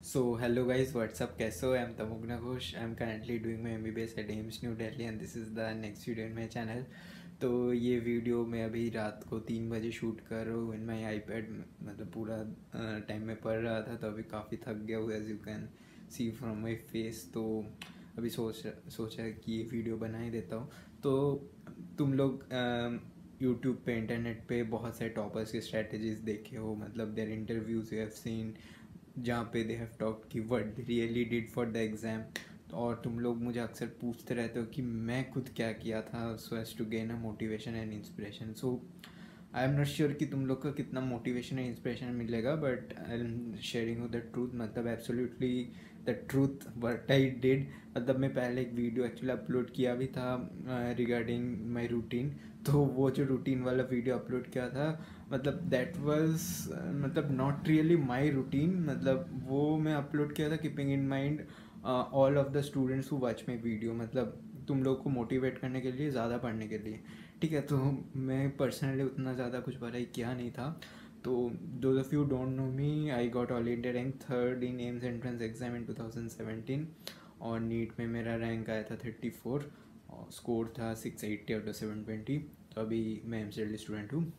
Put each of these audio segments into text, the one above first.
Hello guys, what's up? कैसे हो? I'm Tamoghna Ghosh. I'm currently doing my MBBS at AIIMS New Delhi and this is the next video in my channel. तो ये video मैं अभी रात को 3 बजे शूट कर रहा हूँ इन माई आईपैड, मतलब पूरा टाइम में पढ़ रहा था, तो अभी काफ़ी थक गया हूँ as you can see from my face. तो अभी सोचा कि ये वीडियो बना ही देता हूँ। तो तुम लोग यूट्यूब पे इंटरनेट पे बहुत सारे टॉपर्स की स्ट्रेटजीज देखे हो, मतलब their interviews you have seen जहाँ पे दे हैव टॉक्ड कि what they really did for the exam. और तुम लोग मुझे अक्सर पूछते रहते हो कि मैं खुद क्या किया था so as to gain a motivation and inspiration. So I am not sure कि तुम लोग का कितना मोटिवेशन एंड इंस्पिरेशन मिलेगा, but I am sharing the truth, मतलब absolutely the truth what I did. मतलब मैं पहले एक वीडियो एक्चुअली अपलोड किया भी था रिगार्डिंग माई रूटीन। तो वो जो रूटीन वाला वीडियो अपलोड किया था, मतलब दैट वाज मतलब नॉट रियली माई रूटीन। मतलब वो मैं अपलोड किया था keeping in mind all of the students who watch my video, मतलब तुम लोग को मोटिवेट करने के लिए, ज़्यादा पढ़ने के लिए। ठीक है, तो मैं पर्सनली उतना ज़्यादा कुछ पढ़ाई किया नहीं था। तो those of you don't know me, I got all India rank 3rd in AIIMS entrance exam in 2017 और नीट में मेरा रैंक आया था 34 और स्कोर था 680 आउट ऑफ 720। तो अभी मैं एम स्टूडेंट हूँ।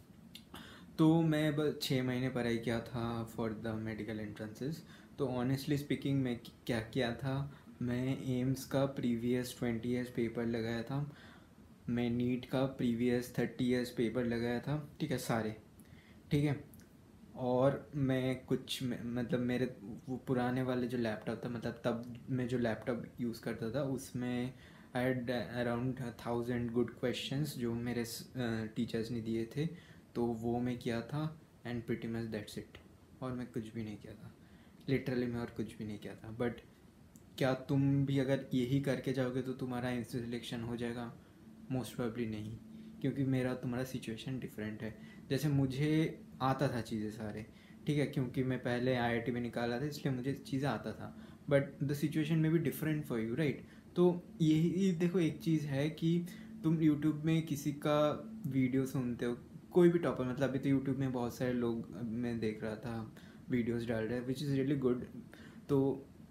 तो मैं बस 6 महीने पढ़ाई किया था फॉर द मेडिकल एंट्रेंसेस। तो ऑनेस्टली स्पीकिंग मैं क्या किया था, मैं एम्स का प्रीवियस 20 ईयर्स पेपर लगाया था, मैं नीट का प्रीवियस 30 ईयर्स पेपर लगाया था। ठीक है, सारे। ठीक है, और मैं कुछ मतलब मेरे वो पुराने वाले जो लैपटॉप था, मतलब तब मैं जो लैपटॉप यूज़ करता था उसमें I had around 1000 good questions जो मेरे टीचर्स ने दिए थे। तो वो मैं किया था and pretty much that's it. और मैं कुछ भी नहीं किया था, लिटरली मैं और कुछ भी नहीं किया था। बट क्या तुम भी अगर यही करके जाओगे तो तुम्हारा इंस्टीट्यूट सिलेक्शन हो जाएगा? मोस्ट प्रोबेबली नहीं, क्योंकि मेरा तुम्हारा सिचुएशन डिफरेंट है। जैसे मुझे आता था चीज़ें सारे, ठीक है, क्योंकि मैं पहले आईआईटी में निकाला था इसलिए मुझे चीज़ें आता था। बट द सिचुएशन में भी डिफरेंट फॉर यू, राइट? तो यही देखो, एक चीज़ है कि तुम यूट्यूब में किसी का वीडियो सुनते हो, कोई भी टॉपर, मतलब अभी तो यूट्यूब में बहुत सारे लोग मैं देख रहा था वीडियोस डाल रहे हैं विच इज़ रियली गुड। तो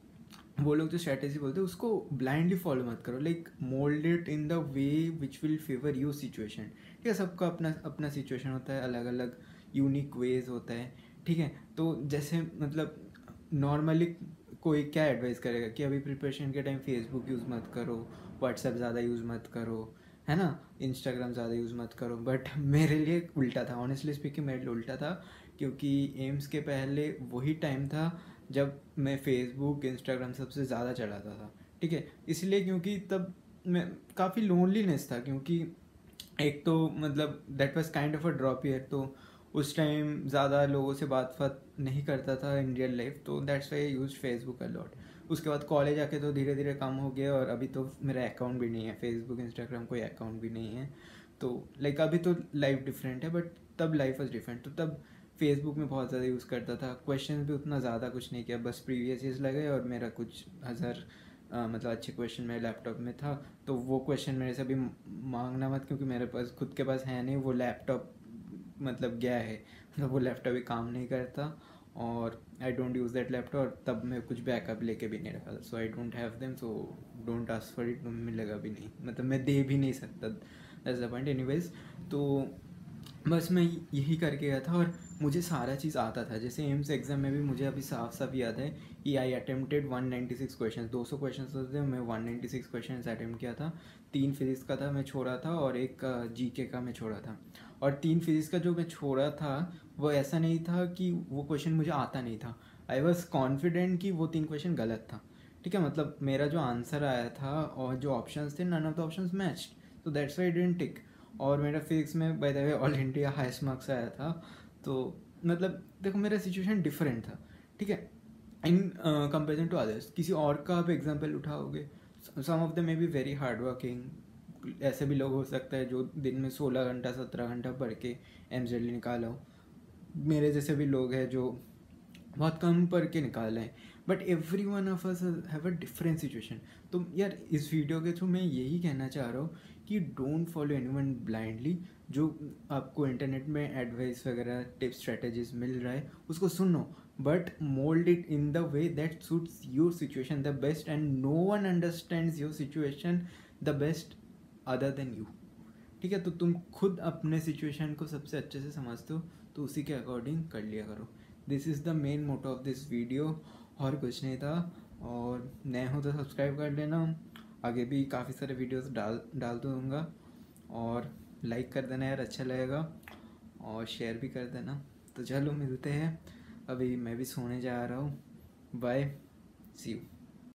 वो लोग जो स्ट्रैटेजी बोलते हैं उसको ब्लाइंडली फॉलो मत करो, like mould it in the way which will favour your situation. ठीक है, सबका अपना अपना सिचुएशन होता है, अलग अलग यूनिक वेज होता है। ठीक है, तो जैसे मतलब नॉर्मली कोई क्या एडवाइस करेगा कि अभी प्रिपरेशन के टाइम फेसबुक यूज़ मत करो, व्हाट्सएप ज़्यादा यूज़ मत करो, है ना, इंस्टाग्राम ज़्यादा यूज़ मत करो। बट मेरे लिए उल्टा था, ऑनेस्टली स्पीकिंग मेरे लिए उल्टा था, क्योंकि एम्स के पहले वही टाइम था जब मैं फेसबुक इंस्टाग्राम सबसे ज़्यादा चलाता था। ठीक है, इसलिए क्योंकि तब मैं काफ़ी लोनलीनेस था, क्योंकि एक तो मतलब that was kind of a drop year. तो उस टाइम ज़्यादा लोगों से बात नहीं करता था इन रियल लाइफ, तो that's why I use Facebook a lot. उसके बाद कॉलेज आके तो धीरे धीरे कम हो गया और अभी तो मेरा अकाउंट भी नहीं है फेसबुक इंस्टाग्राम, कोई अकाउंट भी नहीं है। तो लाइक अभी तो लाइफ डिफरेंट है, बट तब लाइफ वॉज डिफरेंट। तो तब फेसबुक में बहुत ज़्यादा यूज़ करता था, क्वेश्चन भी उतना ज़्यादा कुछ नहीं किया, बस प्रीवियस ईयर्स लगे और मेरा कुछ हज़ार मतलब अच्छे क्वेश्चन मेरे लैपटॉप में था। तो वो क्वेश्चन मेरे से अभी मांगना मत, क्योंकि मेरे पास खुद के पास है नहीं वो लैपटॉप, मतलब गया है, मतलब वो लैपटॉप भी काम नहीं करता और I don't use that laptop. तब मैं कुछ बैकअप लेके भी नहीं रखा था, so I don't have them, so don't ask for it, मिलेगा भी नहीं, मतलब मैं दे भी नहीं सकता। That's the point. एनीवेज, तो बस मैं यही करके गया था और मुझे सारा चीज़ आता था। जैसे एम्स एग्ज़ाम में भी मुझे अभी साफ साफ याद है कि आई अटेम्प्टेड 196 क्वेश्चन, 200 क्वेश्चन थे, मैं 196 क्वेश्चन अटैम्प्ट किया था। 3 फिजिक्स का था मैं छोड़ा था और एक जीके का मैं छोड़ा था। और 3 फिजिक्स का जो मैं छोड़ा था वो ऐसा नहीं था कि वो क्वेश्चन मुझे आता नहीं था, आई वॉज कॉन्फिडेंट कि वो 3 क्वेश्चन गलत था। ठीक है, मतलब मेरा जो आंसर आया था और जो ऑप्शंस थे, none of the options matched, तो that's why I didn't tick. और मेरा फिजिक्स में by the way all India highest marks आया था। तो मतलब देखो मेरा सिचुएशन डिफरेंट था। ठीक है, इन कंपेरिजन टू अदर्स। किसी और का आप एग्जाम्पल उठाओगे, some of the may be very hard working, ऐसे भी लोग हो सकता है जो दिन में 16 घंटा 17 घंटा पढ़ के एमजेडली निकाला हो। मेरे जैसे भी लोग हैं जो बहुत कम पढ़ के निकाले हैं, but every one of us have a different situation. तो यार इस वीडियो के थ्रू मैं यही कहना चाह रहा हूँ कि डोंट फॉलो एनीवन ब्लाइंडली। जो आपको इंटरनेट में एडवाइस वगैरह टिप्स स्ट्रेटजीज मिल रहा है उसको सुनो, but mold it in the way that suits your situation the best, and no one understands your situation the best other than you. ठीक है, तो तुम खुद अपने सिचुएशन को सबसे अच्छे से समझते हो, तो उसी के अकॉर्डिंग कर लिया करो. This is the main motto of this video, और कुछ नहीं था. और नए हो तो सब्सक्राइब कर लेना, आगे भी काफ़ी सारे वीडियोस डाल दूँगा. और लाइक कर देना यार, अच्छा लगेगा, और शेयर भी कर देना. तो चलो मिलते हैं, अभी मैं भी सोने जा रहा हूँ. Bye, see you.